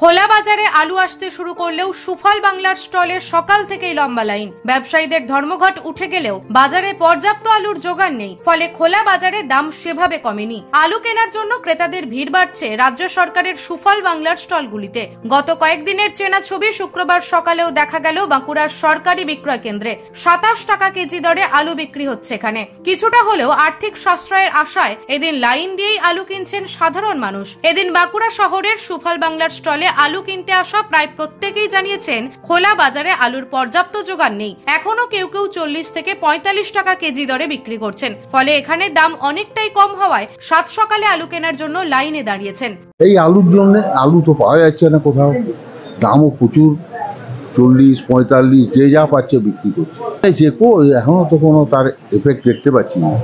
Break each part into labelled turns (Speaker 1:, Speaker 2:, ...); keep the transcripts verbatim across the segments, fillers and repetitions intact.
Speaker 1: খোলা বাজারে আলু আসতে শুরু করলেও সুফল বাংলার স্টলে সকাল থেকেই লম্বা লাইন। ব্যবসায়ীদের ধর্মঘট উঠে গেলেও বাজারে পর্যাপ্ত আলুর জোগান নেই, ফলে খোলা বাজারে দাম সেভাবে কমেনি। আলু কেনার জন্য ক্রেতাদের ভিড় বাড়ছে রাজ্য সরকারের সুফল বাংলার স্টলগুলিতে। গত কয়েকদিনের চেনা ছবি শুক্রবার সকালেও দেখা গেল বাঁকুড়ার সরকারি বিক্রয় কেন্দ্রে সাতাশ টাকা কেজি দরে আলু বিক্রি হচ্ছে। এখানে কিছুটা হলেও আর্থিক সাশ্রয়ের আশায় এদিন লাইন দিয়েই আলু কিনছেন সাধারণ মানুষ। এদিন বাঁকুড়া শহরের সুফল বাংলার স্টলে আলু কিনতে আসা প্রায় প্রত্যেকেই জানিয়েছেন খোলা বাজারে আলুর পর্যাপ্ত জোগান নেই। এখনো কেউ কেউ চল্লিশ থেকে পঁয়তাল্লিশ টাকা কেজি দরে বিক্রি করছেন, ফলে এখানে দাম অনেকটাই কম হওয়ায় সাত সকালে আলু কেনার জন্য লাইনে দাঁড়িয়েছেন।
Speaker 2: এই আলুর জন্য আলু তো পাওয়া যাচ্ছে না কোথাও, দামও প্রচুর, চল্লিশ পঁয়তাল্লিশ যে যা পাচ্ছে বিক্রি করছে। যে এখনো তো কোনো তার এফেক্ট দেখতে পাচ্ছি না।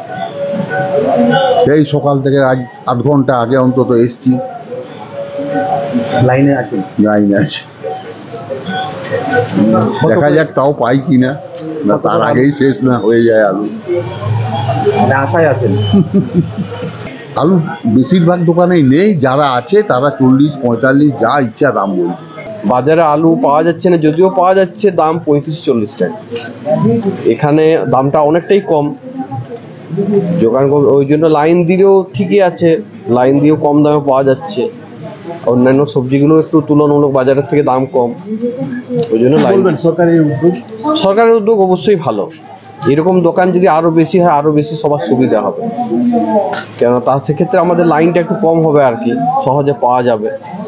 Speaker 2: সেই সকাল থেকে আজ আধ ঘন্টা আগে অন্তত এসছি,
Speaker 3: লাইনে আছে
Speaker 2: লাইনে আছে। দেখা যাক তাও পাই কিনা, না তার আগেই শেষ না হয়ে যায় আলু।
Speaker 3: আশায় আছেন?
Speaker 2: আলু বেশিরভাগ দোকানেই নেই, যারা আছে তারা চল্লিশ পঁয়তাল্লিশ যা ইচ্ছা দাম বলছে।
Speaker 4: বাজারে আলু পাওয়া যাচ্ছে না, যদিও পাওয়া যাচ্ছে দাম পঁয়ত্রিশ চল্লিশ টাকা। এখানে দামটা অনেকটাই কম, যোগান ওই জন্য লাইন দিলেও ঠিকই আছে, লাইন দিয়েও কম দামে পাওয়া যাচ্ছে। অন্যান্য সবজিগুলো একটু তুলনামূলক বাজারের থেকে দাম কম, ওই জন্য লাইন।
Speaker 3: সরকারের উদ্যোগ
Speaker 4: সরকারের উদ্যোগ অবশ্যই ভালো। এরকম দোকান যদি আরো বেশি হয় আরো বেশি সবার সুবিধা হবে, কেন তা সেক্ষেত্রে আমাদের লাইনটা একটু কম হবে আর কি, সহজে পাওয়া যাবে।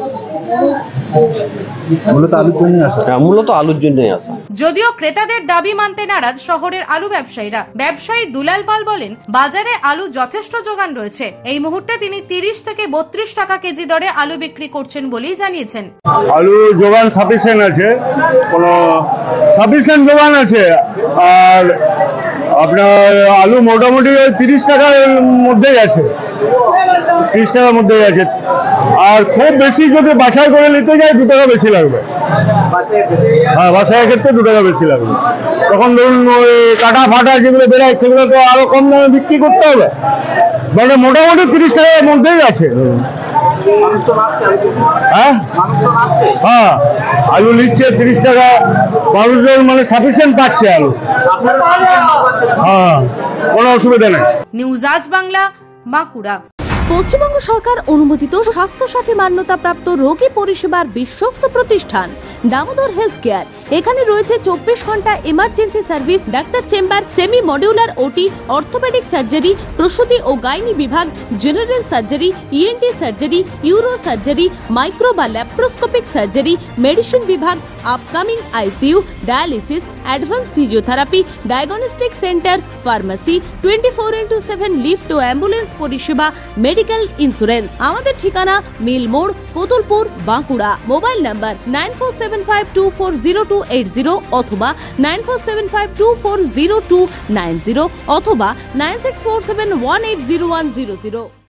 Speaker 3: মূলত আলুর জন্য আসা
Speaker 4: হ্যাঁ মূলত আলুর জন্যই আসা।
Speaker 1: যদিও ক্রেতাদের দাবি মানতে নারাজ শহরের আলু ব্যবসায়ীরা। ব্যবসায়ী দুলাল পাল বলেন, বাজারে আলু যথেষ্ট জোগান রয়েছে। এই মুহূর্তে তিনি তিরিশ থেকে বত্রিশ টাকা কেজি দরে আলু বিক্রি করছেন বলেই জানিয়েছেন।
Speaker 5: আলু জোগান সাফিসিয়েন্ট আছে, কোনো সাফিসিয়েন্ট জোগান আছে। আর আপনার আলু মোটামুটি ওই তিরিশ টাকার মধ্যেই আছে, তিরিশ টাকার মধ্যেই আছে। আর খুব বেশি যদি বাছাই করে নিতে যাই দু টাকা বেশি লাগবে। হ্যাঁ বাছাইয়ের ক্ষেত্রে দু টাকা বেশি লাগবে। তখন ধরুন ওই কাটা ফাটা যেগুলো বেরোয় সেগুলো তো আরো কম দামে বিক্রি করতে হবে। মানে মোটামুটি তিরিশ টাকার মধ্যেই আছে। হ্যাঁ হ্যাঁ আলু নিচ্ছে তিরিশ টাকা, মানুষজন মানে সাফিসিয়েন্ট পাচ্ছে আলু। হ্যাঁ কোনো অসুবিধা নেই।
Speaker 1: নিউজ আজ বাংলা, বাঁকুড়া।
Speaker 6: পশ্চিমবঙ্গ সরকার অনুমোদিত স্বাস্থ্য সাথী মান্যতা প্রাপ্ত রোগী পরিষেবার বিশ্বস্ত প্রতিষ্ঠান দামোদর হেলথ কেয়ার। এখানে রয়েছে চব্বিশ ঘন্টা emergency service, doctor chamber, semi modular OT, orthopedic surgery, প্রসূতি ও গাইনি বিভাগ, general surgery, ENT surgery, uro surgery, micro বা ল্যাপ্রোস্কোপিক সার্জারি, মেডিসিন বিভাগ, upcoming ICU, dialysis, advance physiotherapy, diagnostic centre, pharmacy, twenty four into seven lift ও ambulance পরিষেবা, medical insurance. আমাদের ঠিকানা মিল মোড়, Kotulpur, Bankura. Mobile number nine four seven five two four zero two eight zero অথবা nine four seven five two four zero two nine zero অথবা nine six four seven one eight zero one zero zero.